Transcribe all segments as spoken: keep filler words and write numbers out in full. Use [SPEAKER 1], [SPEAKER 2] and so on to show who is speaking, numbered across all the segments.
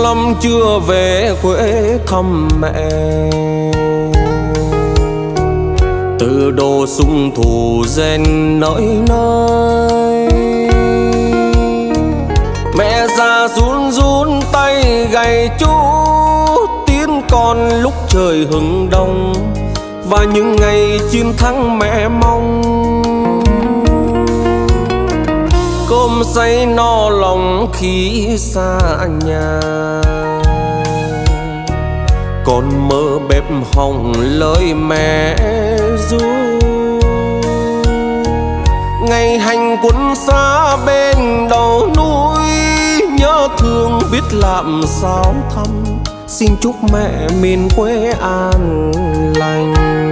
[SPEAKER 1] lắm chưa về quê thăm mẹ, từ đồ sung thủ rèn nỗi nơi. Mẹ già run run tay gầy chú tiến con lúc trời hừng đông, và những ngày chiến thắng mẹ mong. Cơm say no lòng khi xa nhà, còn mơ bếp hồng lời mẹ ru. Ngày hành quân xa bên đầu núi, nhớ thương biết làm sao thăm. Xin chúc mẹ miền quê an lành.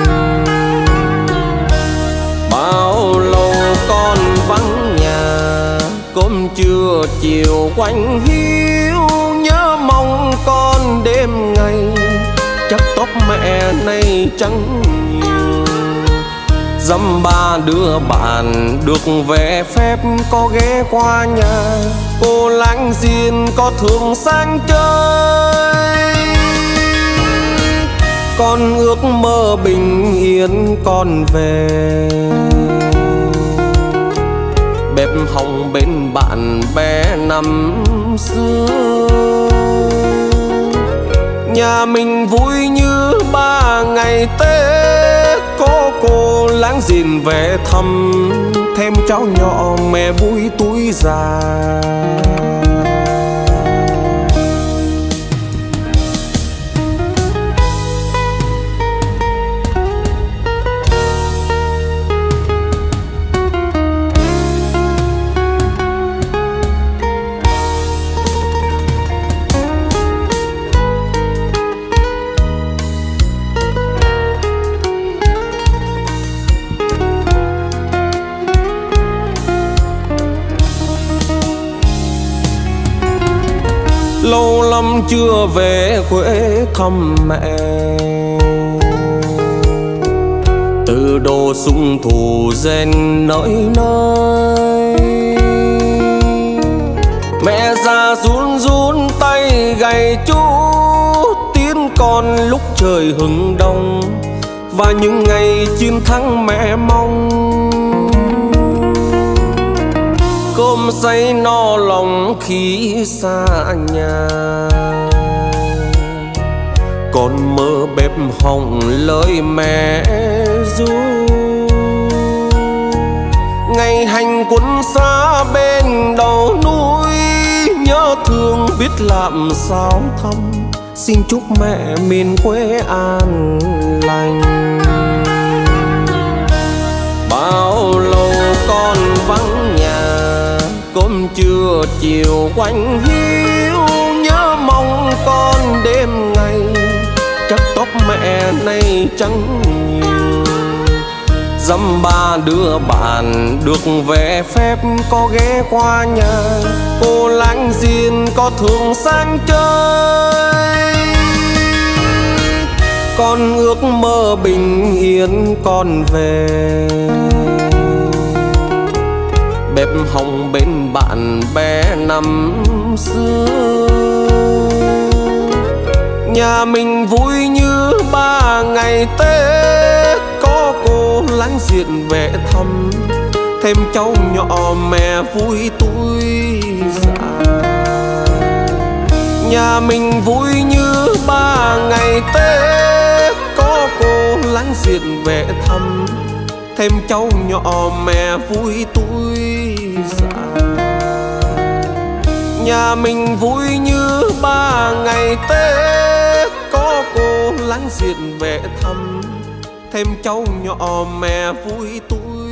[SPEAKER 1] Bao lâu con vắng nhà, cơm trưa chiều quanh hiu. Nhớ mong con đêm ngày, chắc tóc mẹ nay trắng nhiều. Dăm ba đứa bạn được về phép có ghé qua nhà. Cô láng giềng có thường sang chơi, con ước mơ bình yên con về. Bếp hồng bên bạn bè năm xưa, nhà mình vui như ba ngày Tết. Có cô láng giềng về thăm, thêm cháu nhỏ mẹ vui túi già. Lâu lắm chưa về quê thăm mẹ, từ đồ sung thủ rèn nỗi nơi. Mẹ già run run tay gầy chú tiến con lúc trời hừng đông, và những ngày chiến thắng mẹ mong. Cơm say no lòng khi xa nhà, còn mơ bếp hồng lời mẹ ru. Ngày hành quân xa bên đầu núi, nhớ thương biết làm sao thăm. Xin chúc mẹ miền quê an lành. Bao lâu con vắng nhà, cơm trưa chiều quanh hiu. Nhớ mong con đêm ngày, chắc tóc mẹ nay trắng nhiều. Dăm ba đứa bạn được về phép có ghé qua nhà. Cô láng giềng có thường sang chơi, con ước mơ bình yên con về. Bếp hồng bên bạn bè năm xưa, nhà mình vui như ba ngày Tết. Có cô láng giềng về thăm, thêm cháu nhỏ mẹ vui túi già. Nhà mình vui như ba ngày Tết. Có cô láng giềng về thăm, thêm cháu nhỏ mẹ vui túi già. Nhà mình vui như ba ngày Tết. Có cô láng giềng về thăm, thêm cháu nhỏ mẹ vui túi